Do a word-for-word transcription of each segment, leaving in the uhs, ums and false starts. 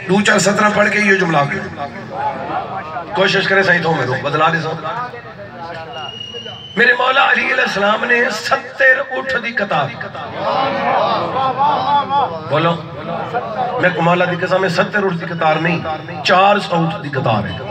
دو چار سترہ پڑھ کے یہ جملہ گئے کوشش کرے صحیح تو میرے بدلا دے سو میرے مولا علی علیہ السلام نے ستر اٹھ دی قطار بولو میں کو مولا دی قسم میں ستر اٹھ دی قطار نہیں چار سو اٹھ دی قطار ہے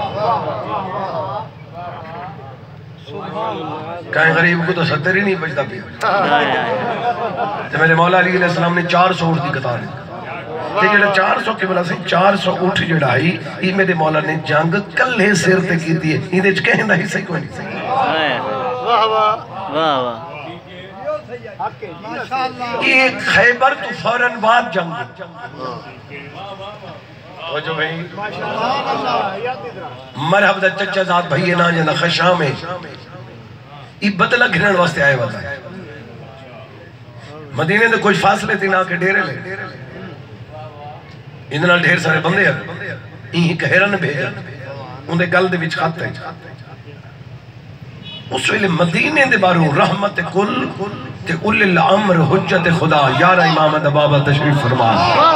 کہیں غریب کو تو ستر ہی نہیں بجتا پیا تو میرے مولا علی علیہ السلام نے چار سو اٹھ دی قطار ہے تے جڑا چار سو کے بلا سے چار سو اٹھ جڑا ہی یہ میرے مولا نے جنگ کلے سیر تے کی دی ہے یہ دیچ کہیں دا ہی صحیح کوئی نہیں واہ واہ واہ واہ یہ خیبر تو فوراً بعد جنگ توجہ بھئی مرحب دا چچا ذات بھئی نا جنا خشام ہے یہ بدلہ گھرن واسطے آئے وقت ہے مدینے دے کچھ فاصلے تھی نا کے ڈیرے لے اندھنا ڈھیر سارے بندے ہیں یہ کہرن بھیجا اندھے گل دے وچ خط ہے اس ویلے مدینے دے بارو رحمت کل تے اولی الامر حجت خدا یارہ امام دبابہ تشریف فرما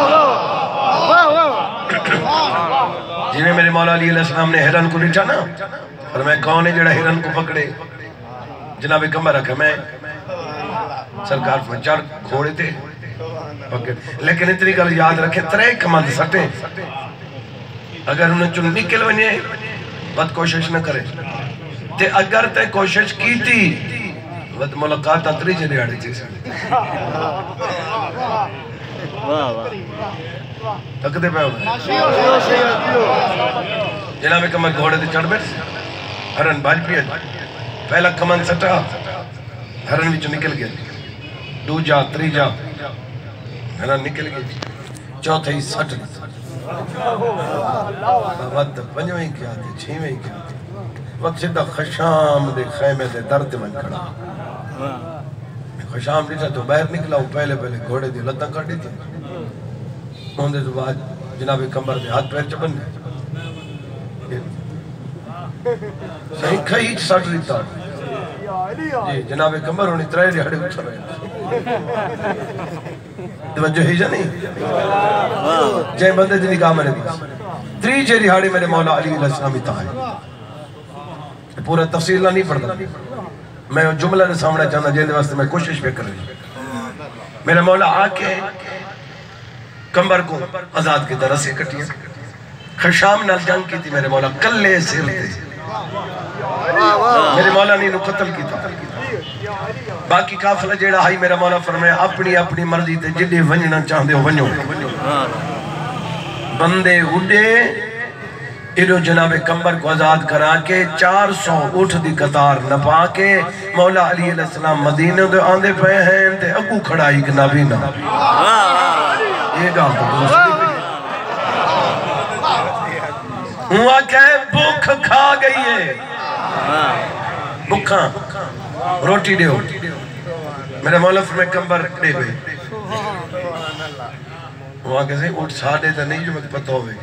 جنہیں میرے مولا علی علیہ السلام نے ہرن کو لٹا نا اور میں کون ہے جڑا ہرن کو پکڑے جناب کمبر رکھا میں سرکار میں چار کھوڑے تھے لیکن اتنی گل یاد رکھے ترے کمند سٹے اگر انہیں چن نکل ونجے بد کوشش نہ کرے تے اگر تے کوشش کی تھی بد ملاقات اتری چلی آڑی تھی تک دے پہ ہوئے جناب کمند گھوڑے تھے چڑھ بیٹھ ہرن باج پیا پہلا کمند سٹا ہرن بھی چن نکل گیا دو جا تری جا ہرن نکل گئی چوتھے ہی سٹ وقت پنجویں کیا تھے چھویں کیا تھے وقت سیدھا خشام دے خیمے دے درد من کھڑا خشام دیتا تو باہر نکلا ہوں پہلے پہلے گھوڑے دی لتاں کھڑی تھی ہوندے تو بعد جناب کمبر دے ہاتھ پیر چپن دے صحیح کھئی سٹ دیتا جی جناب کمبر ہونی ترائے دیہڑے اٹھا رہے توجہ ہی جا نہیں جائیں بندے دی نکاح میں نے پاس تری جے دیہڑے میرے مولا علی علیہ السلامی تاہے پورا تفصیل نہیں پڑھتا میں جملہ نے سامنے چاہنا جیندے واسطے میں کوشش پہ کر رہی میرا مولا آکے کمبر کو آزاد کی طرح سے کٹیا خشام نال جنگ کی تھی میرے مولا کلے سیر تھے میرے مولا نے انہوں قتل کی تھا باقی کافلہ جیڑا ہائی میرا مولا فرمایا اپنی اپنی مرضی تے جدے ونجنا چاہندے ہو ونجو بندے اڈے انہوں جناب کمبر کو آزاد کرا کے چار سو اٹھ دی قطار نپا کے مولا علی علیہ السلام مدینہ دے آندے پہ ہیں تے اگو کھڑائی کہ نبی نہ یہ گاہ تو دوسری پہ ہوا کہ بھوک کھا گئی ہے بھوکاں روٹی دے ہو میرے مولا فرمائے کمبر دے گئے وہاں کہتے ہیں اٹھ ساڑھے تا نہیں جو مجھے پتہ ہوئے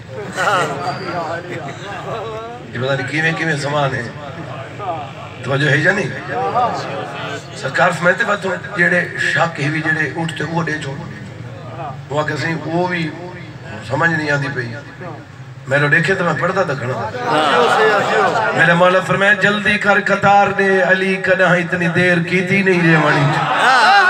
یہ پتہ نہیں کیویں کیویں زمان ہے توجہ ہے جا نہیں سرکار فرمائتے بات جیڑے شاک ہی بھی جیڑے اٹھتے وہ دے چھوڑ وہاں کہتے ہیں وہ بھی سمجھ نہیں آدھی پہ میں نے دیکھے تو میں پڑھتا تھا کھڑا میرے مولا فرمائے جلدی کر قطار دے علی کدہ اتنی دیر کی تھی نہیں یہ مانی